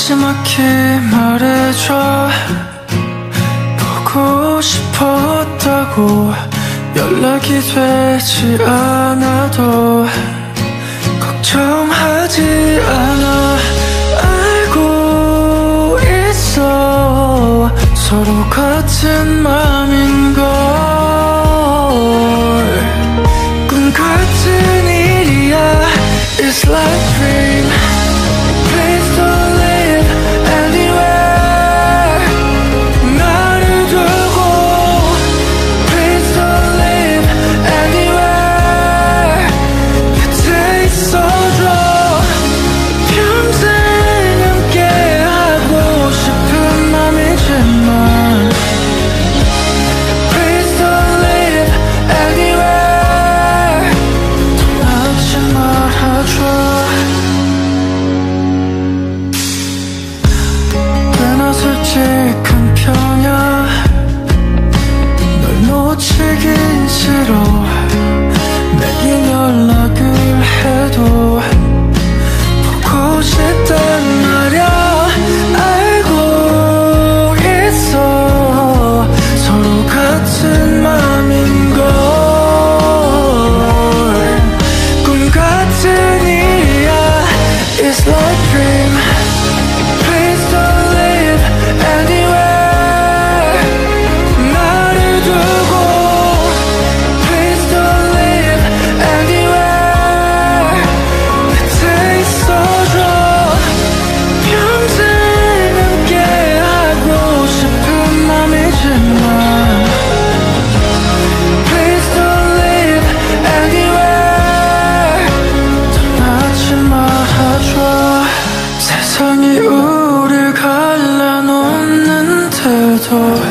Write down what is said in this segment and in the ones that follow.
나지막히 말해줘. 보고 싶었다고 연락이 되지 않아도 걱정하지 않아. 알고 있어 서로 같은 맘인걸. 꿈 같은 일이야. It's like dream. Please don't live anywhere. 나를 두고 Please don't live anywhere. 곁에 있어줘. 평생 함께 하고 싶은 맘이지만 Please don't live anywhere. 떠나지 말아줘. 꽤나 솔직한 편이야. 널 놓치긴 싫어. 매일 연락을 해도 보고 싶단 말야. 알고 있어 서로 같은 맘인걸. 꿈 같은 일이야. It's like dream. Please don't live anywhere. 나를 두고 Please don't live anywhere. 곁에 있어줘. 평생 함께 하고 싶은 맘이지만 Please don't live anywhere. 떠나지 말아줘. 세상이 우릴 갈라놓는데도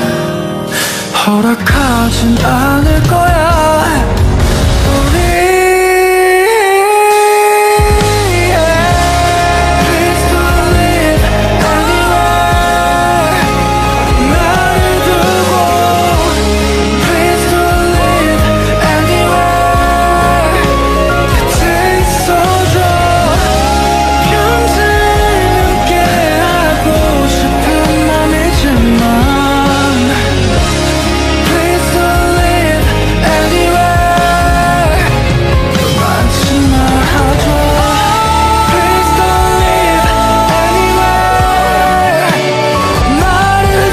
허락하진 않을 거야. 우리 Please don't live anywhere. 나를 두고 Please don't live anywhere. 곁에 있어줘. 평생 함께 하고 싶은 맘이지만 Please don't live anywhere. 떠나지 말아줘. Please don't live anywhere. 나를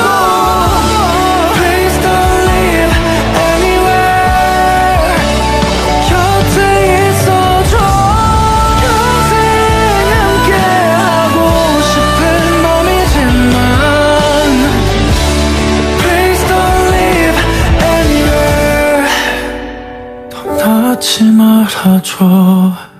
두고 Please don't live anywhere. 곁에 있어줘. 평생 함께 하고 싶은 맘이지만 Please don't live anywhere. 떠나지 말아줘.